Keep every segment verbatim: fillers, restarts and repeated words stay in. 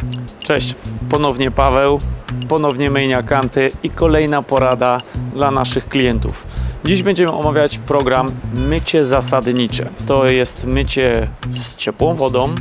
Cześć, ponownie Paweł, ponownie Myjnia Kanty i kolejna porada dla naszych klientów. Dziś będziemy omawiać program mycie zasadnicze. To jest mycie z ciepłą wodą,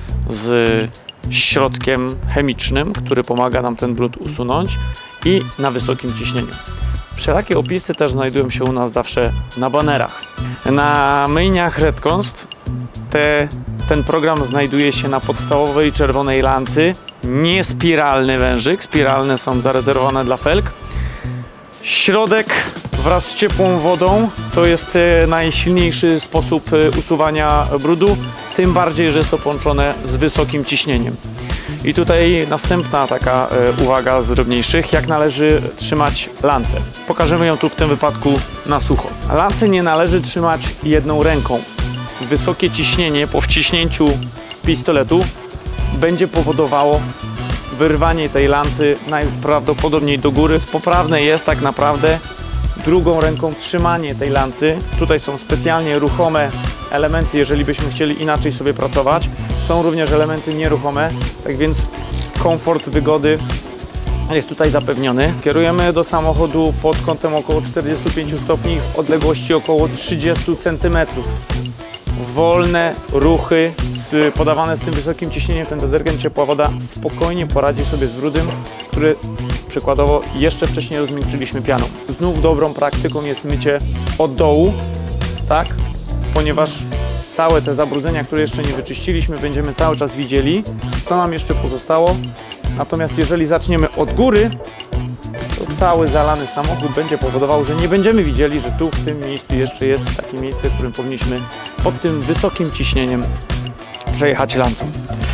z środkiem chemicznym, który pomaga nam ten brud usunąć i na wysokim ciśnieniu. Wszelakie opisy też znajdują się u nas zawsze na banerach. Na myjniach Redconst te, ten program znajduje się na podstawowej czerwonej lancy. Nie spiralny wężyk, spiralne są zarezerwowane dla felg. Środek wraz z ciepłą wodą to jest najsilniejszy sposób usuwania brudu, tym bardziej, że jest to połączone z wysokim ciśnieniem. I tutaj następna taka uwaga z drobniejszych, jak należy trzymać lancę. Pokażemy ją tu w tym wypadku na sucho. Lancę nie należy trzymać jedną ręką. Wysokie ciśnienie po wciśnięciu pistoletu będzie powodowało wyrwanie tej lancy najprawdopodobniej do góry. Poprawne jest tak naprawdę drugą ręką trzymanie tej lancy. Tutaj są specjalnie ruchome elementy, jeżeli byśmy chcieli inaczej sobie pracować. Są również elementy nieruchome, tak więc komfort wygody jest tutaj zapewniony. Kierujemy do samochodu pod kątem około czterdziestu pięciu stopni w odległości około trzydziestu centymetrów. Wolne ruchy z, podawane z tym wysokim ciśnieniem, ten detergent, ciepła woda spokojnie poradzi sobie z brudem, który przykładowo jeszcze wcześniej rozmiękczyliśmy pianą. Znów dobrą praktyką jest mycie od dołu, tak? Ponieważ całe te zabrudzenia, które jeszcze nie wyczyściliśmy, będziemy cały czas widzieli, co nam jeszcze pozostało. Natomiast jeżeli zaczniemy od góry, to cały zalany samochód będzie powodował, że nie będziemy widzieli, że tu w tym miejscu jeszcze jest takie miejsce, w którym powinniśmy pod tym wysokim ciśnieniem przejechać lancą.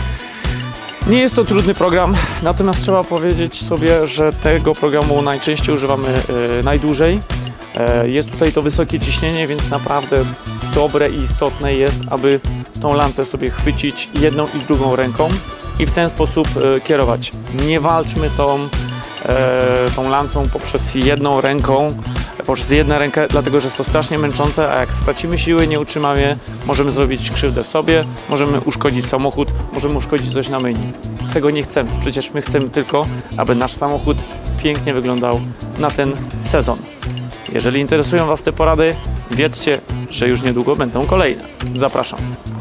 Nie jest to trudny program, natomiast trzeba powiedzieć sobie, że tego programu najczęściej używamy yy, najdłużej. Yy, jest tutaj to wysokie ciśnienie, więc naprawdę dobre i istotne jest, aby tą lancę sobie chwycić jedną i drugą ręką i w ten sposób yy, kierować. Nie walczmy tą tą lancą poprzez jedną ręką, poprzez jedną rękę, dlatego że jest to strasznie męczące, a jak stracimy siły, nie utrzymamy, możemy zrobić krzywdę sobie, możemy uszkodzić samochód, możemy uszkodzić coś na myjni. Tego nie chcemy. Przecież my chcemy tylko, aby nasz samochód pięknie wyglądał na ten sezon. Jeżeli interesują Was te porady, wiedzcie, że już niedługo będą kolejne. Zapraszam.